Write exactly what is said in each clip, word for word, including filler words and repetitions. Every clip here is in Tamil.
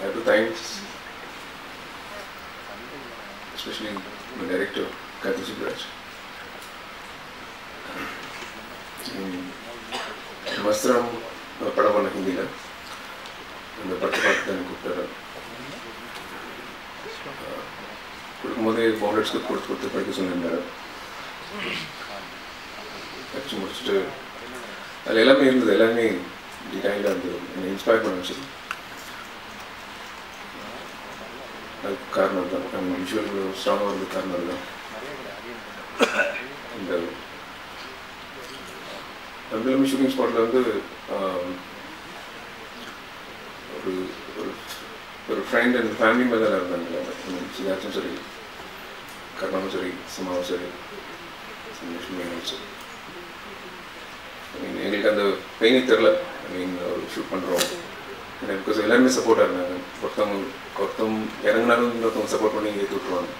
I have to thank especially my director, Karthi Subraj. Mastram படம் பண்ண ஹிந்தியில் அந்த படத்தை பார்த்து தான் கூப்பிட்டாரு. கொடுக்கும்போதே பவுண்டட் ஸ்கிரிப்ட் கொடுத்து கொடுத்து படிக்க சொன்னிருந்தார். படித்து முடிச்சுட்டு அதில் எல்லாமே இருந்தது, எல்லாமே டீடைலாக இருந்தது, என்னை இன்ஸ்பயர் பண்ண வச்சது. அதுக்கு காரணம் தான் நம்ம விஷுவல் ஸ்ட்ராங்காக இருந்தது காரணம் தான். இந்த தமிழ் ஷூட்டிங் ஸ்பாட்டில் வந்து ஒரு ஒரு ஃப்ரெண்ட் அண்ட் ஃபேமிலி மாதிரி தான் இருந்தாங்க. சிதார்த்தும் சரி, கர்ணாவும் சரி, சிம்மாவும் சரி, லட்சுமியும் சரி. ஐ மீன் எங்களுக்கு அந்த பெயினே தெரில. ஐ மீன் ஒரு ஷூட் பண்ணுறோம் ஏன்னா பிகாஸ் எல்லாருமே சப்போர்ட்டாக இருந்தாங்க. ஒருத்தவங்க ஒருத்தவங்க இறங்கினாலும் இன்னொருத்தவங்க சப்போர்ட் பண்ணி ஏற்றி விட்டுருவாங்க.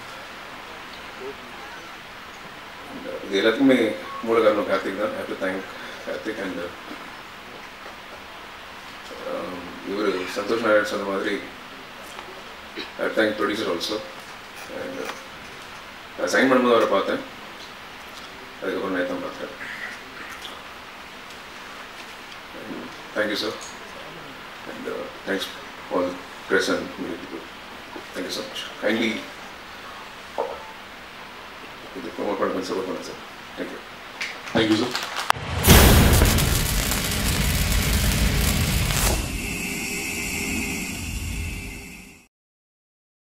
இது எல்லாத்துக்குமே மூல காரணம் கார்த்திக் தான். Have to thank Karthik. And இவர் சந்தோஷ் நாராயண் சொன்ன மாதிரி I thank producer also. And நான் சைன் பண்ணும்போது அவரை பார்த்தேன், அதுக்கப்புறம் நான் தான் பார்த்தேன். Thank you sir. And thanks all press and media people. Thank you so much. Kindly promote and support, sir. Thank you. Thank you, sir.